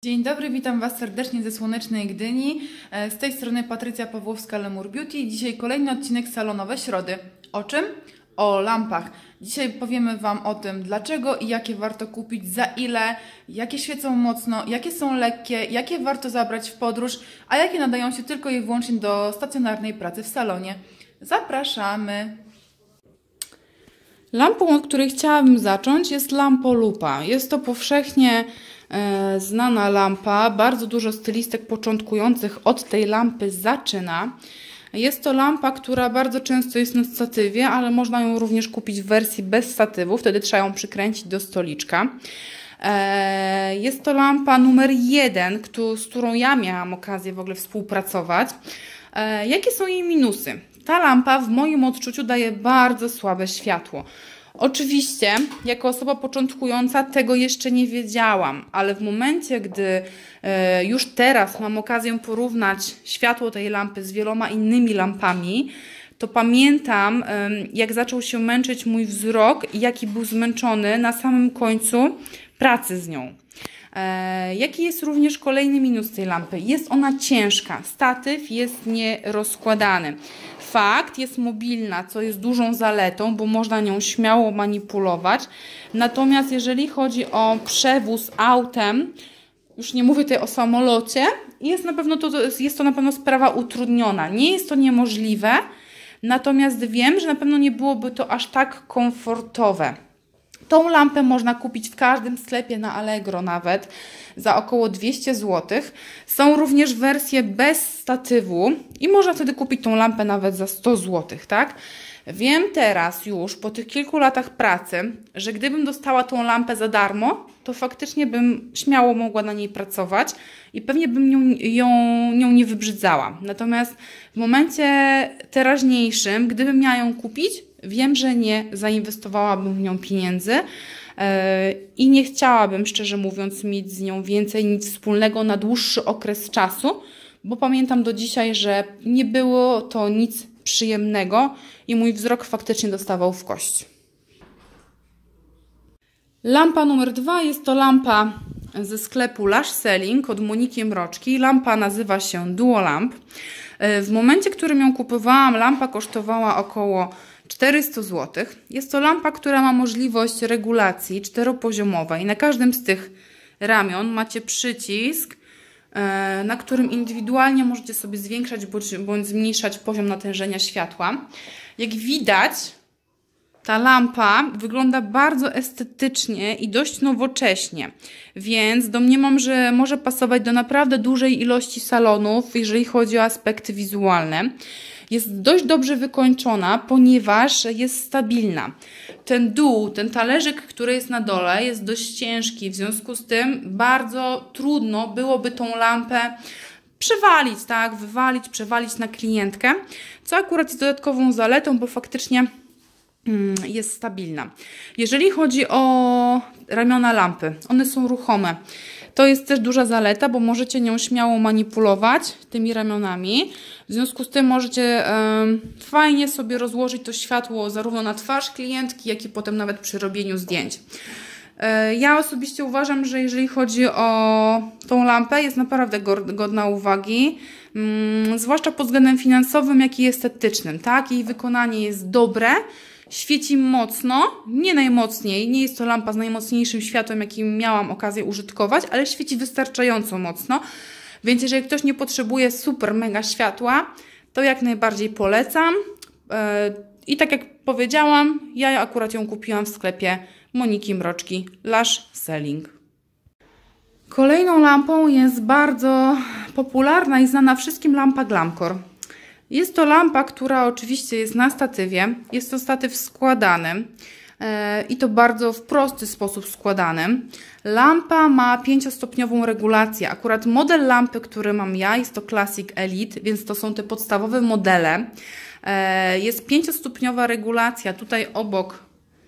Dzień dobry, witam Was serdecznie ze słonecznej Gdyni. Z tej strony Patrycja Pawłowska, Lemur Beauty. Dzisiaj kolejny odcinek Salonowe Środy. O czym? O lampach. Dzisiaj powiemy Wam o tym, dlaczego i jakie warto kupić, za ile, jakie świecą mocno, jakie są lekkie, jakie warto zabrać w podróż, a jakie nadają się tylko i wyłącznie do stacjonarnej pracy w salonie. Zapraszamy! Lampą, od której chciałabym zacząć, jest lampolupa. Jest to powszechnie znana lampa. Bardzo dużo stylistek początkujących od tej lampy zaczyna. Jest to lampa, która bardzo często jest na statywie, ale można ją również kupić w wersji bez statywu. Wtedy trzeba ją przykręcić do stoliczka. Jest to lampa numer 1, z którą ja miałam okazję w ogóle współpracować. Jakie są jej minusy? Ta lampa w moim odczuciu daje bardzo słabe światło. Oczywiście, jako osoba początkująca tego jeszcze nie wiedziałam, ale w momencie, gdy już teraz mam okazję porównać światło tej lampy z wieloma innymi lampami, to pamiętam, jak zaczął się męczyć mój wzrok i jaki był zmęczony na samym końcu pracy z nią. Jaki jest również kolejny minus tej lampy? Jest ona ciężka, statyw jest nierozkładany. Fakt, jest mobilna, co jest dużą zaletą, bo można nią śmiało manipulować. Natomiast jeżeli chodzi o przewóz autem, już nie mówię tutaj o samolocie, jest to na pewno sprawa utrudniona. Nie jest to niemożliwe, natomiast wiem, że na pewno nie byłoby to aż tak komfortowe. Tą lampę można kupić w każdym sklepie, na Allegro nawet, za około 200 zł. Są również wersje bez statywu i można wtedy kupić tą lampę nawet za 100 zł, tak? Wiem teraz już, po tych kilku latach pracy, że gdybym dostała tą lampę za darmo, to faktycznie bym śmiało mogła na niej pracować i pewnie bym nią nie wybrzydzała. Natomiast w momencie teraźniejszym, gdybym miała ją kupić, wiem, że nie zainwestowałabym w nią pieniędzy i nie chciałabym, szczerze mówiąc, mieć z nią więcej nic wspólnego na dłuższy okres czasu, bo pamiętam do dzisiaj, że nie było to nic przyjemnego i mój wzrok faktycznie dostawał w kość. Lampa numer 2 jest to lampa ze sklepu Lash Selling od Moniki Mroczki. Lampa nazywa się Duolamp. W momencie, w którym ją kupowałam, lampa kosztowała około 400 zł. Jest to lampa, która ma możliwość regulacji czteropoziomowej. Na każdym z tych ramion macie przycisk, na którym indywidualnie możecie sobie zwiększać bądź zmniejszać poziom natężenia światła. Jak widać, ta lampa wygląda bardzo estetycznie i dość nowocześnie, więc domniemam, że może pasować do naprawdę dużej ilości salonów, jeżeli chodzi o aspekty wizualne. Jest dość dobrze wykończona, ponieważ jest stabilna. Ten dół, ten talerzyk, który jest na dole, jest dość ciężki, w związku z tym bardzo trudno byłoby tą lampę przewalić, tak, wywalić, przewalić na klientkę, co akurat jest dodatkową zaletą, bo faktycznie jest stabilna. Jeżeli chodzi o ramiona lampy, one są ruchome. To jest też duża zaleta, bo możecie nią śmiało manipulować tymi ramionami. W związku z tym możecie fajnie sobie rozłożyć to światło zarówno na twarz klientki, jak i potem nawet przy robieniu zdjęć. Ja osobiście uważam, że jeżeli chodzi o tą lampę, jest naprawdę godna uwagi, zwłaszcza pod względem finansowym, jak i estetycznym. Tak? Jej wykonanie jest dobre. Świeci mocno, nie najmocniej, nie jest to lampa z najmocniejszym światłem, jakim miałam okazję użytkować, ale świeci wystarczająco mocno, więc jeżeli ktoś nie potrzebuje super mega światła, to jak najbardziej polecam. I tak jak powiedziałam, ja akurat ją kupiłam w sklepie Moniki Mroczki Lash Selling. Kolejną lampą jest bardzo popularna i znana wszystkim lampa Glamcor. Jest to lampa, która oczywiście jest na statywie. Jest to statyw składany i to bardzo w prosty sposób składany. Lampa ma 5-stopniową regulację. Akurat model lampy, który mam ja, jest to Classic Elite, więc to są te podstawowe modele. Jest 5-stopniowa regulacja tutaj obok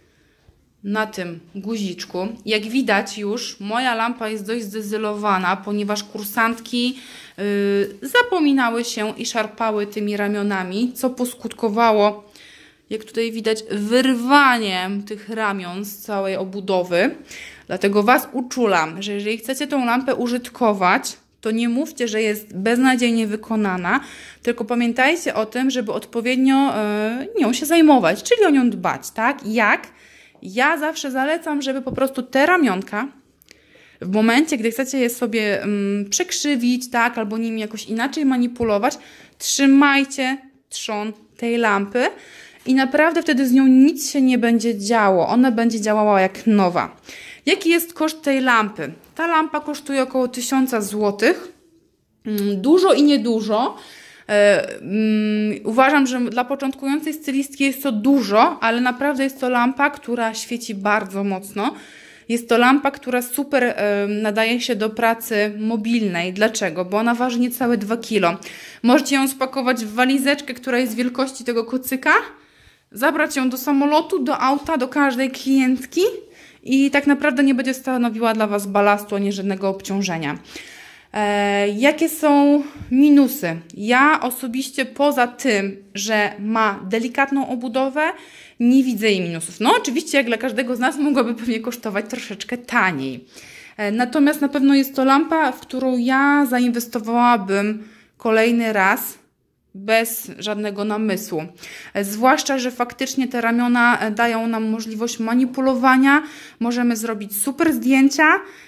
na tym guziczku. Jak widać już, moja lampa jest dość zdezylowana, ponieważ kursantki zapominały się i szarpały tymi ramionami, co poskutkowało jak tutaj widać, wyrwaniem tych ramion z całej obudowy. Dlatego Was uczulam, że jeżeli chcecie tą lampę użytkować, to nie mówcie, że jest beznadziejnie wykonana, tylko pamiętajcie o tym, żeby odpowiednio nią się zajmować, czyli o nią dbać, tak? Jak? Ja zawsze zalecam, żeby po prostu te ramionka w momencie, gdy chcecie je sobie przekrzywić, tak, albo nimi jakoś inaczej manipulować, trzymajcie trzon tej lampy i naprawdę wtedy z nią nic się nie będzie działo. Ona będzie działała jak nowa. Jaki jest koszt tej lampy? Ta lampa kosztuje około 1000 zł. Dużo i niedużo. Uważam, że dla początkującej stylistki jest to dużo, ale naprawdę jest to lampa, która świeci bardzo mocno. Jest to lampa, która super nadaje się do pracy mobilnej. Dlaczego? Bo ona waży niecałe 2 kg. Możecie ją spakować w walizeczkę, która jest wielkości tego kocyka, zabrać ją do samolotu, do auta, do każdej klientki i tak naprawdę nie będzie stanowiła dla Was balastu, ani żadnego obciążenia. Jakie są minusy? Ja osobiście poza tym, że ma delikatną obudowę, nie widzę jej minusów. No oczywiście jak dla każdego z nas mogłaby pewnie kosztować troszeczkę taniej. Natomiast na pewno jest to lampa, w którą ja zainwestowałabym kolejny raz bez żadnego namysłu. Zwłaszcza, że faktycznie te ramiona dają nam możliwość manipulowania. Możemy zrobić super zdjęcia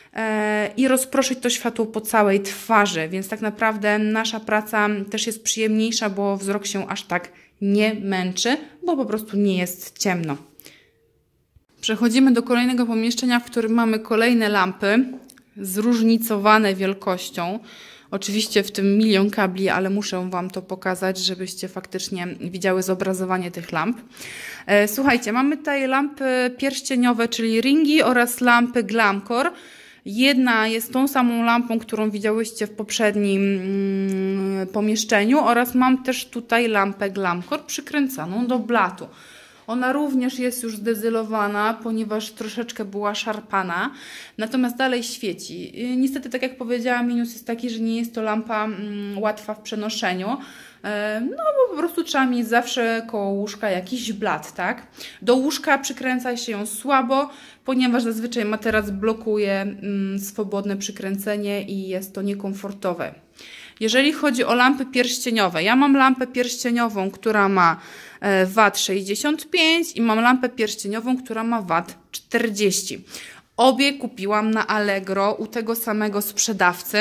i rozproszyć to światło po całej twarzy, więc tak naprawdę nasza praca też jest przyjemniejsza, bo wzrok się aż tak nie męczy, bo po prostu nie jest ciemno. Przechodzimy do kolejnego pomieszczenia, w którym mamy kolejne lampy zróżnicowane wielkością. Oczywiście w tym milion kabli, ale muszę Wam to pokazać, żebyście faktycznie widziały zobrazowanie tych lamp. Słuchajcie, mamy tutaj lampy pierścieniowe, czyli ringi oraz lampy Glamcor. Jedna jest tą samą lampą, którą widziałyście w poprzednim pomieszczeniu oraz mam też tutaj lampę Glamcor przykręcaną do blatu. Ona również jest już zdezylowana, ponieważ troszeczkę była szarpana, natomiast dalej świeci. Niestety, tak jak powiedziałam, minus jest taki, że nie jest to lampa łatwa w przenoszeniu. No bo po prostu trzeba mieć zawsze koło łóżka jakiś blat, tak? Do łóżka przykręca się ją słabo, ponieważ zazwyczaj materac blokuje swobodne przykręcenie i jest to niekomfortowe. Jeżeli chodzi o lampy pierścieniowe, ja mam lampę pierścieniową, która ma W 65 i mam lampę pierścieniową, która ma W 40. Obie kupiłam na Allegro u tego samego sprzedawcy.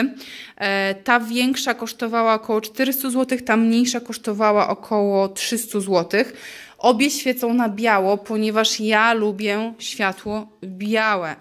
Ta większa kosztowała około 400 zł, ta mniejsza kosztowała około 300 zł. Obie świecą na biało, ponieważ ja lubię światło białe.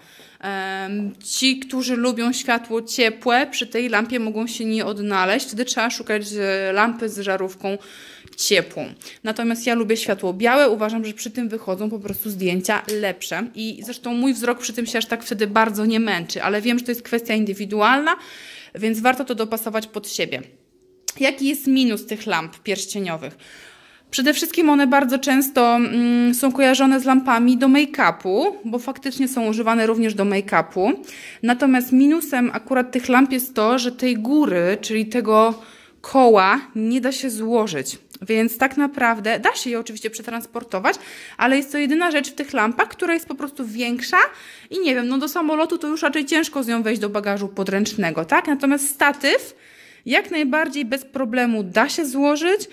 Ci, którzy lubią światło ciepłe, przy tej lampie mogą się nie odnaleźć. Wtedy trzeba szukać lampy z żarówką ciepłą. Natomiast ja lubię światło białe. Uważam, że przy tym wychodzą po prostu zdjęcia lepsze. I zresztą mój wzrok przy tym się aż tak wtedy bardzo nie męczy. Ale wiem, że to jest kwestia indywidualna, więc warto to dopasować pod siebie. Jaki jest minus tych lamp pierścieniowych? Przede wszystkim one bardzo często są kojarzone z lampami do make-upu, bo faktycznie są używane również do make-upu. Natomiast minusem akurat tych lamp jest to, że tej góry, czyli tego koła nie da się złożyć. Więc tak naprawdę da się je oczywiście przetransportować, ale jest to jedyna rzecz w tych lampach, która jest po prostu większa i nie wiem, no do samolotu to już raczej ciężko z nią wejść do bagażu podręcznego, tak? Natomiast statyw jak najbardziej bez problemu da się złożyć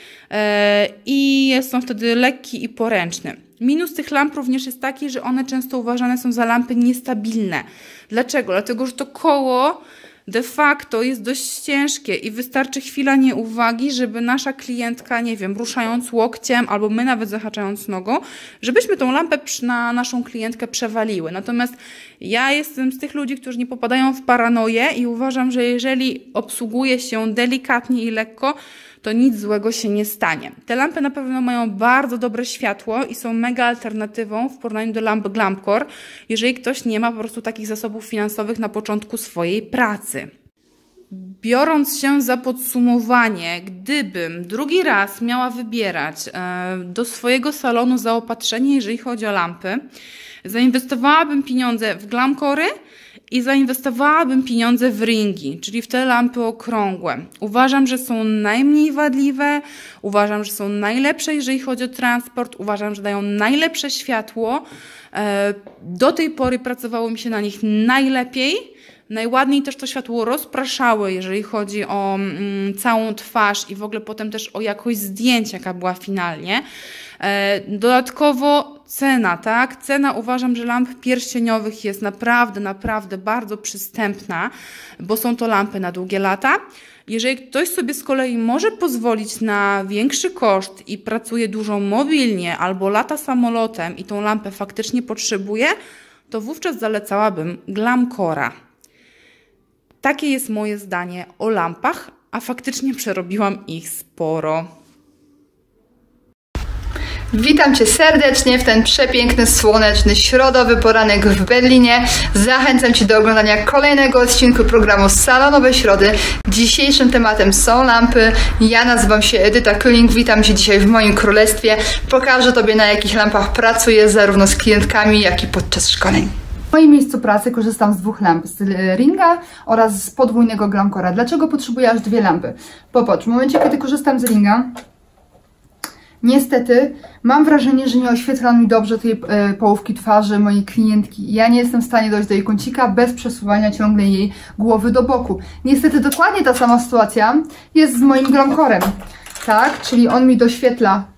i jest on wtedy lekki i poręczny. Minus tych lamp również jest taki, że one często uważane są za lampy niestabilne. Dlaczego? Dlatego, że to koło de facto jest dość ciężkie i wystarczy chwila nieuwagi, żeby nasza klientka, nie wiem, ruszając łokciem albo my nawet zahaczając nogą, żebyśmy tą lampę na naszą klientkę przewaliły. Natomiast ja jestem z tych ludzi, którzy nie popadają w paranoję i uważam, że jeżeli obsługuje się delikatnie i lekko, to nic złego się nie stanie. Te lampy na pewno mają bardzo dobre światło i są mega alternatywą w porównaniu do lamp Glamcor, jeżeli ktoś nie ma po prostu takich zasobów finansowych na początku swojej pracy. Biorąc się za podsumowanie, gdybym drugi raz miała wybierać do swojego salonu zaopatrzenie, jeżeli chodzi o lampy, zainwestowałabym pieniądze w Glamcory i zainwestowałabym pieniądze w ringi, czyli w te lampy okrągłe. Uważam, że są najmniej wadliwe, uważam, że są najlepsze, jeżeli chodzi o transport, uważam, że dają najlepsze światło. Do tej pory pracowało mi się na nich najlepiej. Najładniej też to światło rozpraszały, jeżeli chodzi o całą twarz i w ogóle potem też o jakość zdjęcia, jaka była finalnie. Dodatkowo cena, tak? Cena uważam, że lamp pierścieniowych jest naprawdę bardzo przystępna, bo są to lampy na długie lata. Jeżeli ktoś sobie z kolei może pozwolić na większy koszt i pracuje dużo mobilnie albo lata samolotem i tą lampę faktycznie potrzebuje, to wówczas zalecałabym Glamcora. Takie jest moje zdanie o lampach, a faktycznie przerobiłam ich sporo. Witam Cię serdecznie w ten przepiękny, słoneczny, środowy poranek w Berlinie. Zachęcam Cię do oglądania kolejnego odcinku programu Salonowe Środy. Dzisiejszym tematem są lampy. Ja nazywam się Edyta Kühling, witam Cię dzisiaj w moim królestwie. Pokażę Tobie, na jakich lampach pracuję zarówno z klientkami, jak i podczas szkoleń. W moim miejscu pracy korzystam z dwóch lamp, z Ringa oraz z podwójnego Glamcora. Dlaczego potrzebuję aż dwie lampy? Popatrz, w momencie, kiedy korzystam z Ringa, niestety mam wrażenie, że nie oświetla mi dobrze tej połówki twarzy mojej klientki. Ja nie jestem w stanie dojść do jej kącika bez przesuwania ciągle jej głowy do boku. Niestety dokładnie ta sama sytuacja jest z moim Glamcorem, tak? Czyli on mi doświetla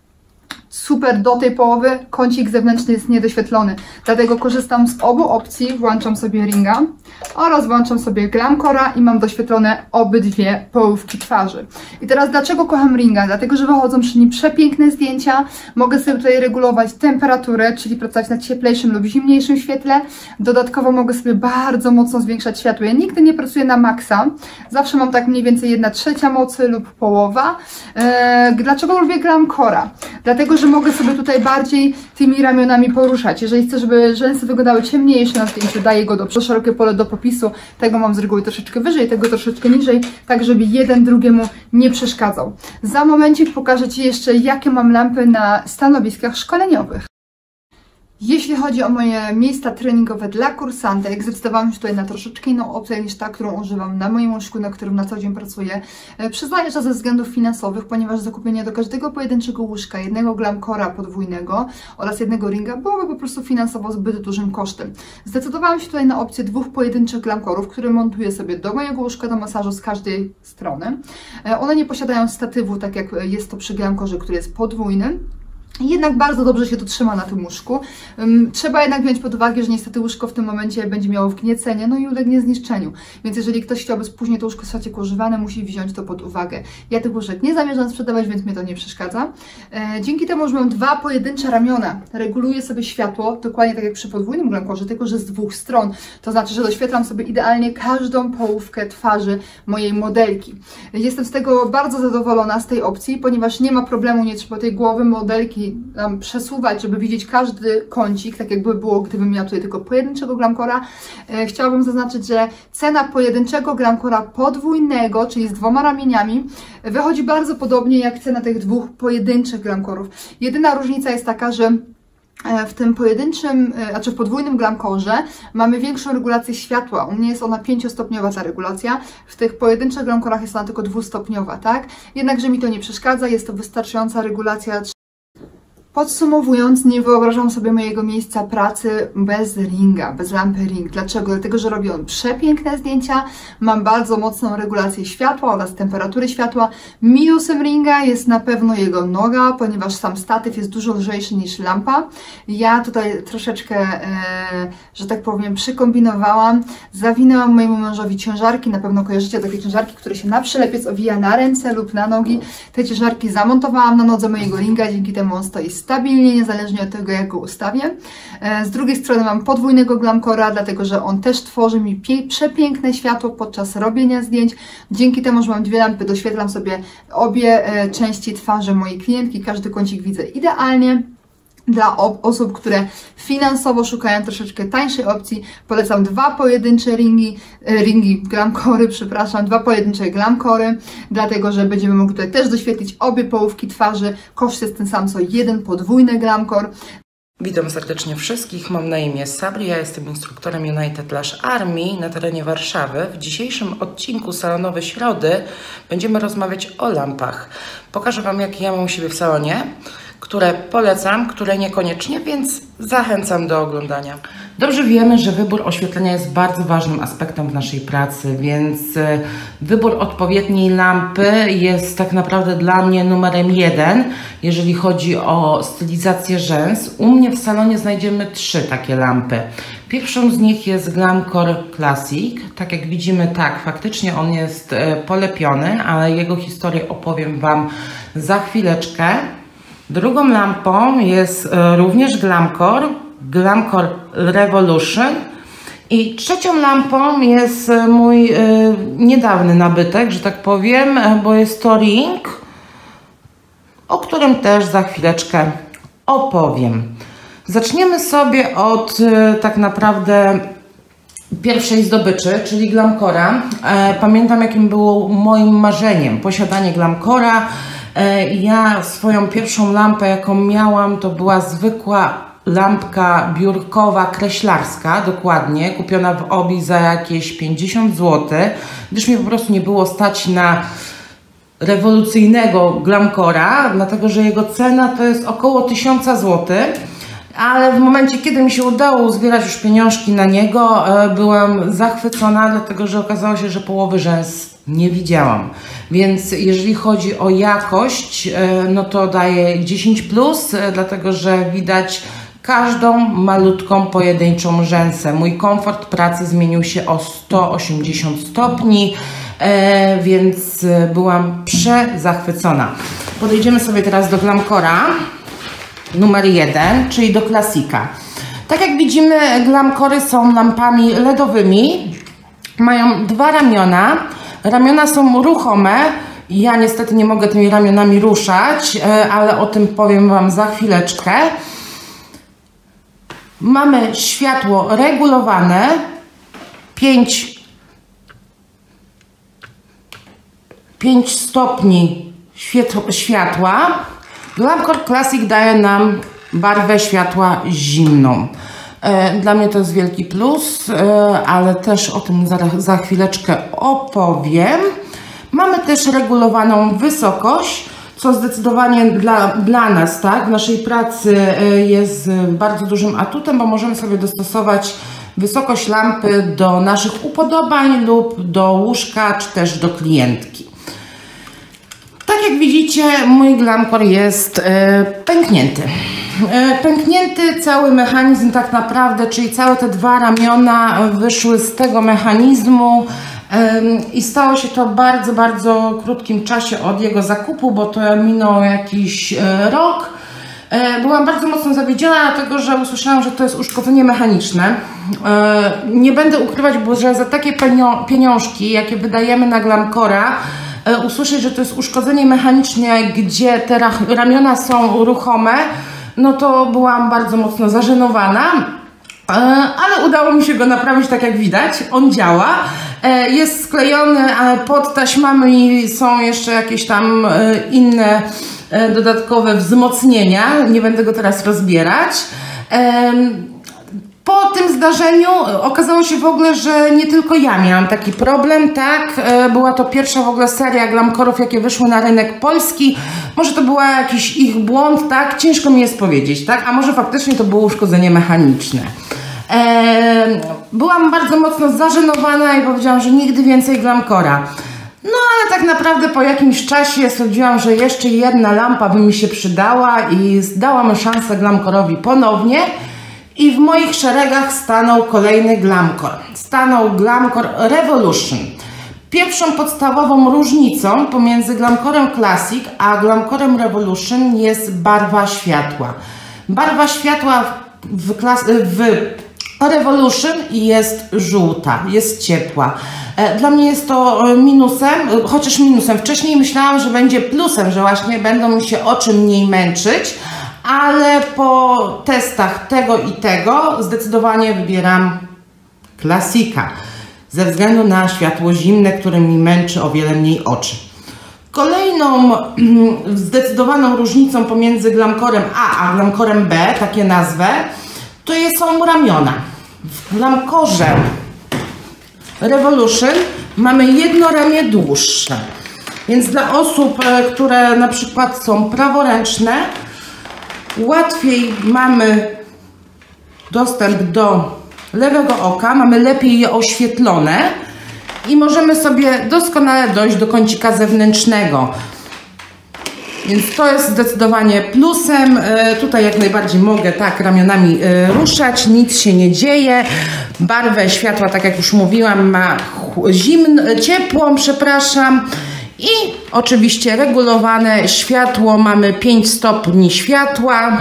super do tej połowy, kącik zewnętrzny jest niedoświetlony. Dlatego korzystam z obu opcji, włączam sobie Ringa oraz włączam sobie Glamcora i mam doświetlone obydwie połówki twarzy. I teraz dlaczego kocham Ringa? Dlatego, że wychodzą przy nim przepiękne zdjęcia, mogę sobie tutaj regulować temperaturę, czyli pracować na cieplejszym lub zimniejszym świetle. Dodatkowo mogę sobie bardzo mocno zwiększać światło. Ja nigdy nie pracuję na maksa, zawsze mam tak mniej więcej 1/3 mocy lub połowa. Dlaczego lubię Glamcora? Dlatego, że mogę sobie tutaj bardziej tymi ramionami poruszać. Jeżeli chcę, żeby rzęsy wyglądały ciemniejsze na zdjęciu, daję go do szerokie pole do popisu. Tego mam z reguły troszeczkę wyżej, tego troszeczkę niżej, tak żeby jeden drugiemu nie przeszkadzał. Za momencik pokażę Ci jeszcze, jakie mam lampy na stanowiskach szkoleniowych. Jeśli chodzi o moje miejsca treningowe dla kursantek, zdecydowałam się tutaj na troszeczkę inną opcję niż ta, którą używam na moim łóżku, na którym na co dzień pracuję. Przyznaję, że ze względów finansowych, ponieważ zakupienie do każdego pojedynczego łóżka, jednego Glamcora podwójnego oraz jednego Ringa byłoby po prostu finansowo zbyt dużym kosztem. Zdecydowałam się tutaj na opcję dwóch pojedynczych Glamcorów, które montuję sobie do mojego łóżka do masażu z każdej strony. One nie posiadają statywu, tak jak jest to przy Glamcorze, który jest podwójny. Jednak bardzo dobrze się to trzyma na tym łóżku. Trzeba jednak wziąć pod uwagę, że niestety łóżko w tym momencie będzie miało wgniecenie, no i ulegnie zniszczeniu. Więc jeżeli ktoś chciałby później to łóżko stać jako używane, musi wziąć to pod uwagę. Ja tych łóżek nie zamierzam sprzedawać, więc mnie to nie przeszkadza. Dzięki temu, że mam dwa pojedyncze ramiona, reguluję sobie światło, dokładnie tak jak przy podwójnym Glamcorze, tylko że z dwóch stron. To znaczy, że doświetlam sobie idealnie każdą połówkę twarzy mojej modelki. Jestem z tego bardzo zadowolona, z tej opcji, ponieważ nie ma problemu, nie trzeba tej głowy modelki przesuwać, żeby widzieć każdy kącik, tak jakby było, gdybym miała tutaj tylko pojedynczego Glamcora. Chciałabym zaznaczyć, że cena pojedynczego Glamcora podwójnego, czyli z dwoma ramieniami, wychodzi bardzo podobnie jak cena tych dwóch pojedynczych Glamcorów. Jedyna różnica jest taka, że w tym pojedynczym, znaczy w podwójnym Glamcorze mamy większą regulację światła. U mnie jest ona 5-stopniowa ta regulacja. W tych pojedynczych Glamcorach jest ona tylko 2-stopniowa, tak? Jednakże mi to nie przeszkadza, jest to wystarczająca regulacja. Podsumowując, nie wyobrażam sobie mojego miejsca pracy bez Ringa, bez lampy Ring. Dlaczego? Dlatego, że robi on przepiękne zdjęcia, mam bardzo mocną regulację światła oraz temperatury światła. Minusem Ringa jest na pewno jego noga, ponieważ sam statyw jest dużo lżejszy niż lampa. Ja tutaj troszeczkę, że tak powiem, przykombinowałam. Zawinęłam mojemu mężowi ciężarki, na pewno kojarzycie takie ciężarki, które się na przylepiec owija na ręce lub na nogi. Te ciężarki zamontowałam na nodze mojego Ringa, dzięki temu on stoi stabilnie, niezależnie od tego, jak go ustawię. Z drugiej strony mam podwójnego Glamcora, dlatego że on też tworzy mi przepiękne światło podczas robienia zdjęć. Dzięki temu, że mam dwie lampy, doświetlam sobie obie części twarzy mojej klientki, każdy kącik widzę idealnie. Dla osób, które finansowo szukają troszeczkę tańszej opcji, polecam dwa pojedyncze Glamcory, dwa pojedyncze Glamcory, dlatego że będziemy mogli tutaj też doświetlić obie połówki twarzy. Koszt jest ten sam co jeden podwójny Glamcor. Witam serdecznie wszystkich, mam na imię Sabri, ja jestem instruktorem United Lash Army na terenie Warszawy. W dzisiejszym odcinku Salonowe Środy będziemy rozmawiać o lampach. Pokażę Wam, jakie ja mam u siebie w salonie, które polecam, które niekoniecznie, więc zachęcam do oglądania. Dobrze wiemy, że wybór oświetlenia jest bardzo ważnym aspektem w naszej pracy, więc wybór odpowiedniej lampy jest tak naprawdę dla mnie numerem 1, jeżeli chodzi o stylizację rzęs. U mnie w salonie znajdziemy 3 takie lampy. Pierwszą z nich jest Glamcor Classic. Tak jak widzimy, tak, faktycznie on jest polepiony, ale jego historię opowiem Wam za chwileczkę. Drugą lampą jest również Glamcor Revolution i trzecią lampą jest mój niedawny nabytek, że tak powiem, bo jest to Ring, o którym też za chwileczkę opowiem. Zaczniemy sobie od tak naprawdę pierwszej zdobyczy, czyli Glamcora. Pamiętam, jakim było moim marzeniem posiadanie Glamcora. Ja swoją pierwszą lampę, jaką miałam, to była zwykła lampka biurkowa, kreślarska, dokładnie, kupiona w Obi za jakieś 50 zł, gdyż mi po prostu nie było stać na rewolucyjnego Glamcora, dlatego że jego cena to jest około 1000 zł. Ale w momencie, kiedy mi się udało uzbierać już pieniążki na niego, byłam zachwycona, dlatego że okazało się, że połowy rzęs nie widziałam. Więc jeżeli chodzi o jakość, no to daję 10+, dlatego że widać każdą malutką, pojedynczą rzęsę. Mój komfort pracy zmienił się o 180 stopni, więc byłam przezachwycona. Podejdziemy sobie teraz do Glamcora numer 1, czyli do klasika. Tak jak widzimy, Glamcory są lampami LEDowymi. Mają 2 ramiona. Ramiona są ruchome. Ja niestety nie mogę tymi ramionami ruszać, ale o tym powiem Wam za chwileczkę. Mamy światło regulowane. 5 stopni światła. Glamcor Classic daje nam barwę światła zimną. Dla mnie to jest wielki plus, ale też o tym za chwileczkę opowiem. Mamy też regulowaną wysokość, co zdecydowanie dla nas, tak, w naszej pracy jest bardzo dużym atutem, bo możemy sobie dostosować wysokość lampy do naszych upodobań lub do łóżka, czy też do klientki. Tak jak widzicie, mój Glamcor jest pęknięty. Pęknięty cały mechanizm tak naprawdę, czyli całe te 2 ramiona wyszły z tego mechanizmu i stało się to w bardzo, bardzo krótkim czasie od jego zakupu, bo to minął jakiś rok. Byłam bardzo mocno zawiedziona, dlatego że usłyszałam, że to jest uszkodzenie mechaniczne. Nie będę ukrywać, bo że za takie pieniążki, jakie wydajemy na Glamcora, usłyszeć, że to jest uszkodzenie mechaniczne, gdzie te ramiona są ruchome, no to byłam bardzo mocno zażenowana, ale udało mi się go naprawić, tak jak widać. On działa, jest sklejony, ale pod taśmami są jeszcze jakieś tam inne dodatkowe wzmocnienia, nie będę go teraz rozbierać. Po tym zdarzeniu okazało się w ogóle, że nie tylko ja miałam taki problem, tak? Była to pierwsza w ogóle seria Glamcorów, jakie wyszły na rynek polski. Może to był jakiś ich błąd, tak? Ciężko mi jest powiedzieć, tak? A może faktycznie to było uszkodzenie mechaniczne. Byłam bardzo mocno zażenowana i powiedziałam, że nigdy więcej Glamcora. No ale tak naprawdę po jakimś czasie stwierdziłam, że jeszcze jedna lampa by mi się przydała i dałam szansę Glamcorowi ponownie. I w moich szeregach stanął kolejny Glamcor. Stanął Glamcor Revolution. Pierwszą podstawową różnicą pomiędzy Glamcorem Classic a Glamcorem Revolution jest barwa światła. Barwa światła w Revolution jest żółta, jest ciepła. Dla mnie jest to minusem, chociaż minusem. Wcześniej myślałam, że będzie plusem, że właśnie będą mi się oczy mniej męczyć, ale po testach tego i tego zdecydowanie wybieram Classica ze względu na światło zimne, które mi męczy o wiele mniej oczy. Kolejną zdecydowaną różnicą pomiędzy glamcorem A a glamcorem B, takie nazwę, to są ramiona. W glamcorze Revolution mamy jedno ramię dłuższe, więc dla osób, które na przykład są praworęczne, łatwiej mamy dostęp do lewego oka, mamy lepiej je oświetlone i możemy sobie doskonale dojść do kącika zewnętrznego. Więc to jest zdecydowanie plusem. Tutaj jak najbardziej mogę tak ramionami ruszać, nic się nie dzieje. Barwę światła, tak jak już mówiłam, ma ciepłą, przepraszam. I oczywiście regulowane światło, mamy 5 stopni światła.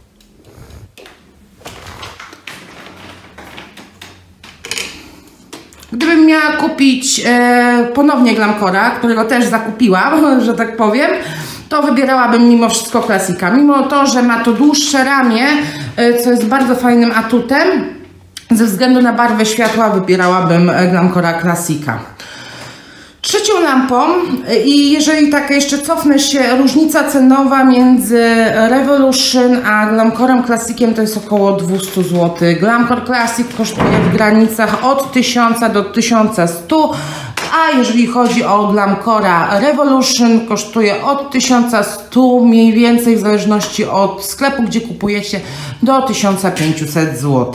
Gdybym miała kupić ponownie glamcora, którego też zakupiłam, że tak powiem, to wybierałabym mimo wszystko Classica. Mimo to, że ma to dłuższe ramię, co jest bardzo fajnym atutem, ze względu na barwę światła wybierałabym glamcora Classica. Trzecią lampą, i jeżeli tak jeszcze cofnę się, różnica cenowa między Revolution a glamcorem Classiciem to jest około 200 zł. Glamcor Classic kosztuje w granicach od 1000 do 1100, a jeżeli chodzi o glamcora Revolution, kosztuje od 1100 mniej więcej, w zależności od sklepu, gdzie kupujecie, do 1500 zł.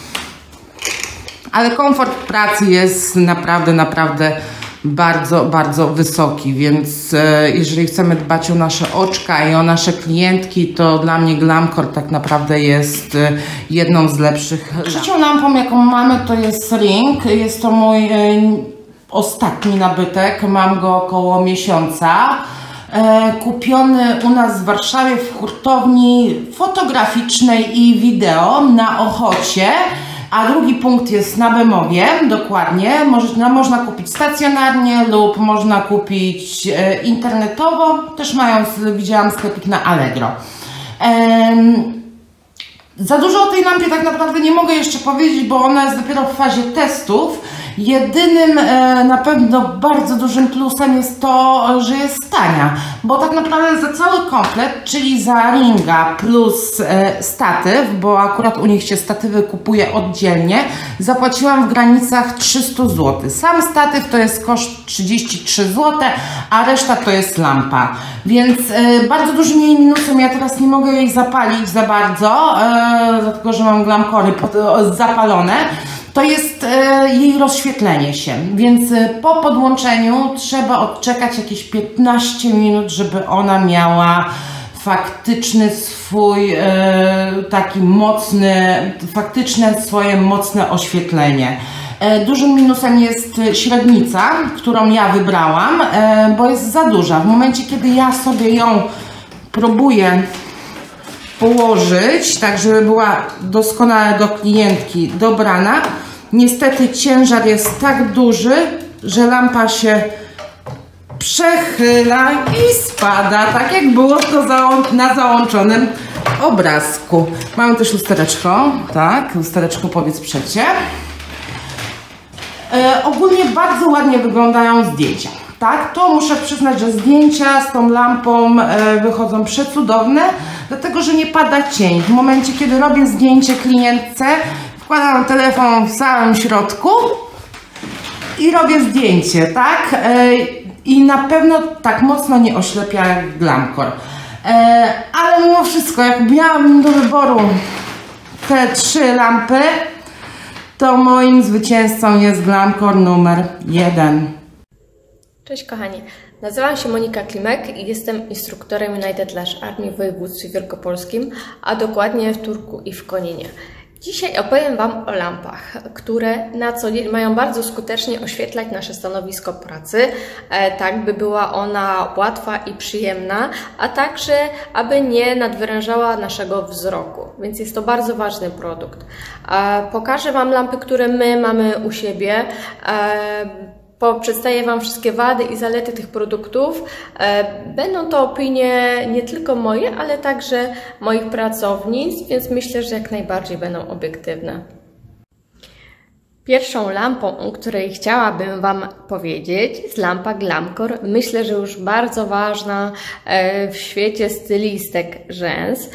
Ale komfort pracy jest naprawdę bardzo, bardzo wysoki, więc jeżeli chcemy dbać o nasze oczka i o nasze klientki, to dla mnie glamcor tak naprawdę jest jedną z lepszych. Trzecią lampą, jaką mamy, to jest Ring. Jest to mój ostatni nabytek, mam go około miesiąca. Kupiony u nas w Warszawie w hurtowni fotograficznej i wideo na Ochocie. A drugi punkt jest na Bemowie, dokładnie. Można kupić stacjonarnie lub można kupić internetowo. Też mają, widziałam sklepik na Allegro. Za dużo o tej lampie tak naprawdę nie mogę jeszcze powiedzieć, bo ona jest dopiero w fazie testów. Jedynym na pewno bardzo dużym plusem jest to, że jest tania, bo tak naprawdę za cały komplet, czyli za ringa plus statyw, bo akurat u nich się statywy kupuje oddzielnie, zapłaciłam w granicach 300 zł. Sam statyw to jest koszt 33 zł, a reszta to jest lampa. Więc bardzo dużym jej minusem, ja teraz nie mogę jej zapalić za bardzo, dlatego że mam glamcory zapalone, to jest jej rozświetlenie się, więc po podłączeniu trzeba odczekać jakieś 15 minut, żeby ona miała faktyczny swój taki mocny, faktyczne swoje mocne oświetlenie. Dużym minusem jest średnica, którą ja wybrałam, bo jest za duża. W momencie, kiedy ja sobie ją próbuję położyć, tak żeby była doskonale do klientki dobrana, niestety ciężar jest tak duży, że lampa się przechyla i spada, tak jak było to na załączonym obrazku. Mamy też lustereczko, tak, lustereczko powiedz przecie. Ogólnie bardzo ładnie wyglądają zdjęcia. Tak, to muszę przyznać, że zdjęcia z tą lampą wychodzą przecudowne, dlatego że nie pada cień. W momencie, kiedy robię zdjęcie klientce, wkładam telefon w samym środku i robię zdjęcie, tak? I na pewno tak mocno nie oślepia jak glamcor. Ale mimo wszystko, jak miałam do wyboru te 3 lampy, to moim zwycięzcą jest glamcor numer 1. Cześć kochani, nazywam się Monika Klimek i jestem instruktorem United Lash Army w województwie wielkopolskim, a dokładnie w Turku i w Koninie. Dzisiaj opowiem Wam o lampach, które na co dzień mają bardzo skutecznie oświetlać nasze stanowisko pracy, tak by była ona łatwa i przyjemna, a także aby nie nadwyrężała naszego wzroku, więc jest to bardzo ważny produkt. Pokażę Wam lampy, które my mamy u siebie. Przedstawię Wam wszystkie wady i zalety tych produktów. Będą to opinie nie tylko moje, ale także moich pracownic, więc myślę, że jak najbardziej będą obiektywne. Pierwszą lampą, o której chciałabym Wam powiedzieć, jest lampa Glamcor. Myślę, że już bardzo ważna w świecie stylistek rzęs.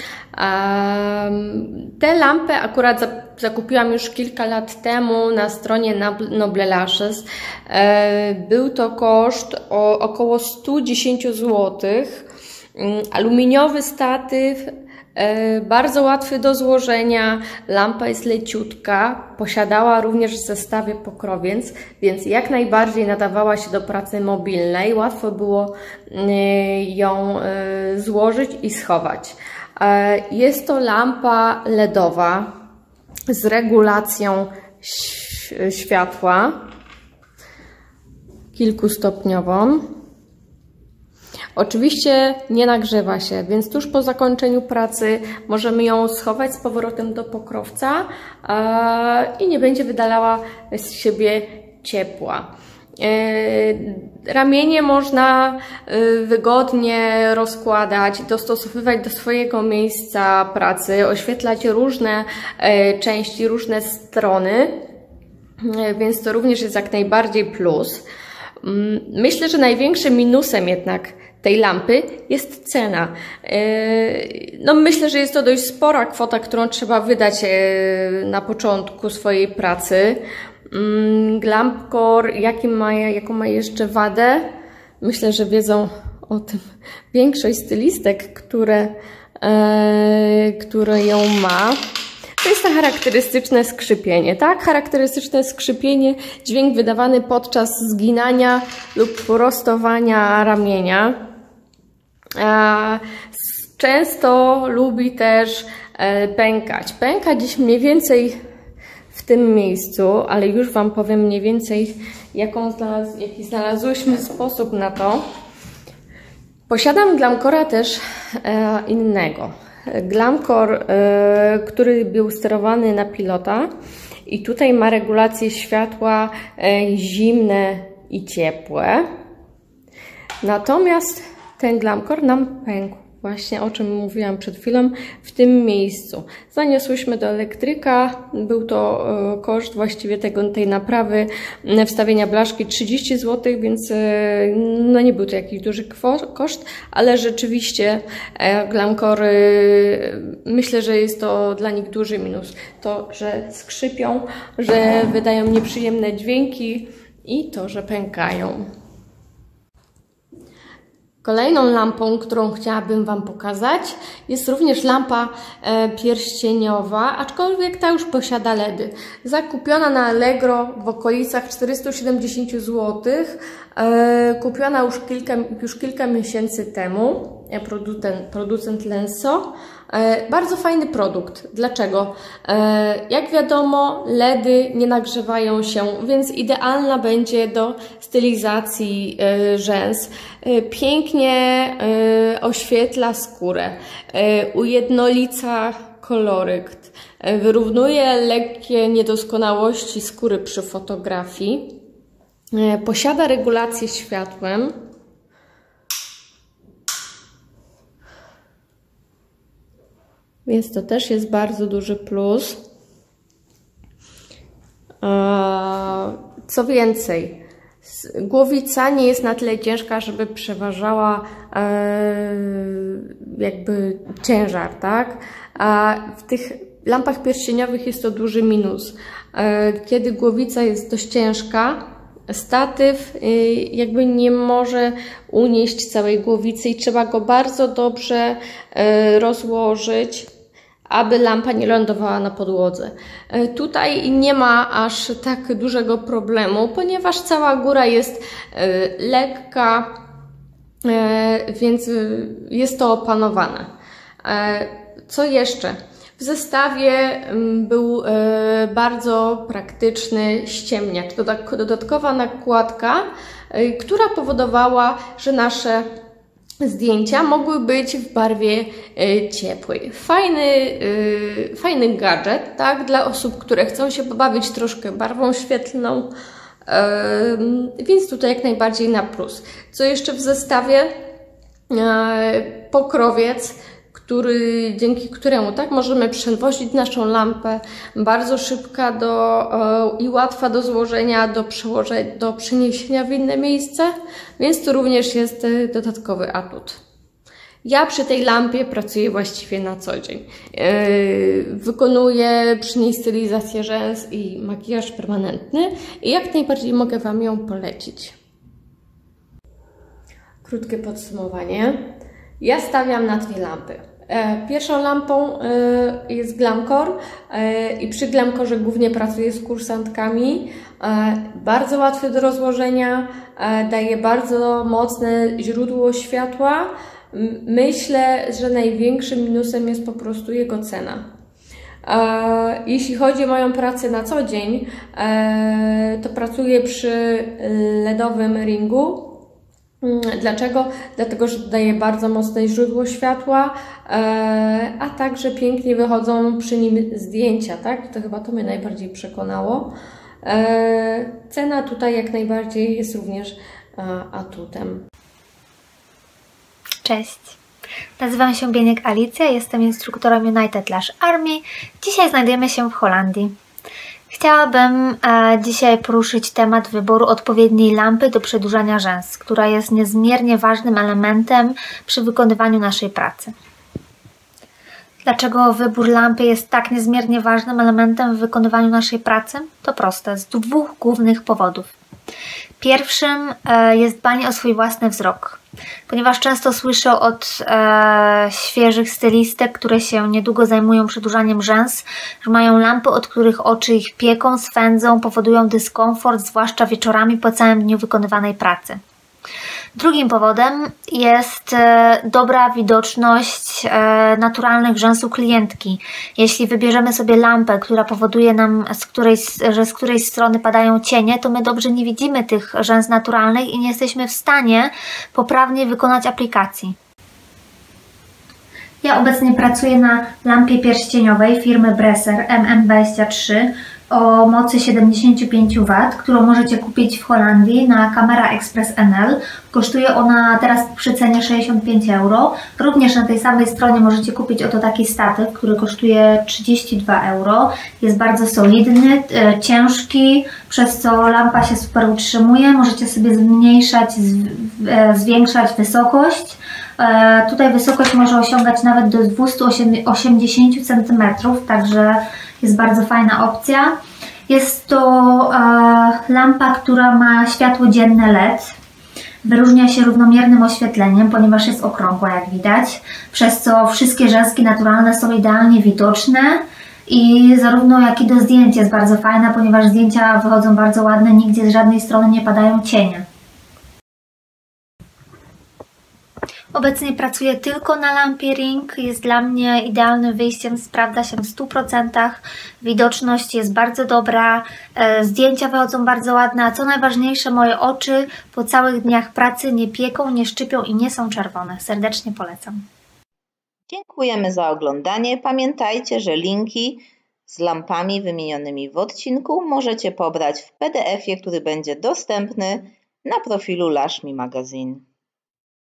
Tę lampę akurat zakupiłam już kilka lat temu na stronie Noble Lashes. Był to koszt około 110 zł. Aluminiowy statyw, bardzo łatwy do złożenia, lampa jest leciutka, posiadała również w zestawie pokrowiec, więc jak najbardziej nadawała się do pracy mobilnej, łatwo było ją złożyć i schować. Jest to lampa LEDowa z regulacją światła kilkustopniową. Oczywiście nie nagrzewa się, więc tuż po zakończeniu pracy możemy ją schować z powrotem do pokrowca i nie będzie wydalała z siebie ciepła. Ramienie można wygodnie rozkładać, dostosowywać do swojego miejsca pracy, oświetlać różne części, różne strony, więc to również jest jak najbardziej plus. Myślę, że największym minusem jednak tej lampy jest cena. No myślę, że jest to dość spora kwota, którą trzeba wydać na początku swojej pracy. Glamcor, jaką ma jeszcze wadę? Myślę, że wiedzą o tym większość stylistek, które ją ma. To jest to charakterystyczne skrzypienie, tak? Charakterystyczne skrzypienie, dźwięk wydawany podczas zginania lub prostowania ramienia. Często lubi też pękać. Pęka gdzieś mniej więcej w tym miejscu, ale już Wam powiem mniej więcej, jaki znalazłyśmy sposób na to. Posiadam Glamcora też innego. Glamcor, który był sterowany na pilota i tutaj ma regulację światła zimne i ciepłe. Natomiast ten Glamcor nam pękł, właśnie o czym mówiłam przed chwilą, w tym miejscu. Zaniosłyśmy do elektryka, był to koszt właściwie tej naprawy, wstawienia blaszki 30 zł, więc no nie był to jakiś duży koszt, ale rzeczywiście Glamcor, myślę, że jest to dla nich duży minus. To, że skrzypią, że wydają nieprzyjemne dźwięki i to, że pękają. Kolejną lampą, którą chciałabym Wam pokazać, jest również lampa pierścieniowa, aczkolwiek ta już posiada LEDy. Zakupiona na Allegro w okolicach 470 zł, kupiona już kilka miesięcy temu, producent Lenso. Bardzo fajny produkt. Dlaczego? Jak wiadomo, LEDy nie nagrzewają się, więc idealna będzie do stylizacji rzęs. Pięknie oświetla skórę, ujednolica koloryt, wyrównuje lekkie niedoskonałości skóry przy fotografii, posiada regulację światłem. Więc to też jest bardzo duży plus. Co więcej, głowica nie jest na tyle ciężka, żeby przeważała jakby ciężar, tak? A w tych lampach pierścieniowych jest to duży minus. Kiedy głowica jest dość ciężka, statyw jakby nie może unieść całej głowicy i trzeba go bardzo dobrze rozłożyć, aby lampa nie lądowała na podłodze. Tutaj nie ma aż tak dużego problemu, ponieważ cała góra jest lekka, więc jest to opanowane. Co jeszcze? W zestawie był bardzo praktyczny ściemniacz, dodatkowa nakładka, która powodowała, że nasze zdjęcia mogły być w barwie ciepłej. Fajny gadżet, tak, dla osób, które chcą się pobawić troszkę barwą świetlną, więc tutaj jak najbardziej na plus. Co jeszcze w zestawie? Pokrowiec, dzięki któremu tak możemy przewozić naszą lampę, bardzo szybka i łatwa do złożenia, do przeniesienia w inne miejsce, więc to również jest dodatkowy atut. Ja przy tej lampie pracuję właściwie na co dzień. Wykonuję przy niej stylizację rzęs i makijaż permanentny i jak najbardziej mogę Wam ją polecić. Krótkie podsumowanie. Ja stawiam na 2 lampy. Pierwszą lampą jest Glamcor i przy Glamcorze głównie pracuję z kursantkami. Bardzo łatwy do rozłożenia, daje bardzo mocne źródło światła. Myślę, że największym minusem jest po prostu jego cena. Jeśli chodzi o moją pracę na co dzień, to pracuję przy LEDowym ringu. Dlaczego? Dlatego, że daje bardzo mocne źródło światła, a także pięknie wychodzą przy nim zdjęcia, tak? To chyba to mnie najbardziej przekonało. Cena tutaj jak najbardziej jest również atutem. Cześć, nazywam się Bieniek Alicja, jestem instruktorem United Lash Army. Dzisiaj znajdujemy się w Holandii. Chciałabym dzisiaj poruszyć temat wyboru odpowiedniej lampy do przedłużania rzęs, która jest niezmiernie ważnym elementem przy wykonywaniu naszej pracy. Dlaczego wybór lampy jest tak niezmiernie ważnym elementem w wykonywaniu naszej pracy? To proste, z 2 głównych powodów. Pierwszym jest dbanie o swój własny wzrok, ponieważ często słyszę od świeżych stylistek, które się niedługo zajmują przedłużaniem rzęs, że mają lampy, od których oczy ich pieką, swędzą, powodują dyskomfort, zwłaszcza wieczorami po całym dniu wykonywanej pracy. Drugim powodem jest dobra widoczność naturalnych rzęs u klientki. Jeśli wybierzemy sobie lampę, która powoduje nam, że z której strony padają cienie, to my dobrze nie widzimy tych rzęs naturalnych i nie jesteśmy w stanie poprawnie wykonać aplikacji. Ja obecnie pracuję na lampie pierścieniowej firmy Bresser MM23 o mocy 75 W, którą możecie kupić w Holandii na Camera Express NL. Kosztuje ona teraz przy cenie 65 €. Również na tej samej stronie możecie kupić oto taki statyw, który kosztuje 32 €. Jest bardzo solidny, ciężki, przez co lampa się super utrzymuje. Możecie sobie zmniejszać, zwiększać wysokość. Tutaj wysokość może osiągać nawet do 280 cm, także jest bardzo fajna opcja. Jest to lampa, która ma światło dzienne LED. Wyróżnia się równomiernym oświetleniem, ponieważ jest okrągła, jak widać, przez co wszystkie rzęski naturalne są idealnie widoczne i zarówno jak i do zdjęć jest bardzo fajna, ponieważ zdjęcia wychodzą bardzo ładne, nigdzie z żadnej strony nie padają cienie. Obecnie pracuję tylko na lampie Ring, jest dla mnie idealnym wyjściem, sprawdza się w 100%, widoczność jest bardzo dobra, zdjęcia wychodzą bardzo ładne, a co najważniejsze, moje oczy po całych dniach pracy nie pieką, nie szczypią i nie są czerwone. Serdecznie polecam. Dziękujemy za oglądanie. Pamiętajcie, że linki z lampami wymienionymi w odcinku możecie pobrać w PDF-ie, który będzie dostępny na profilu Lash Me Magazine.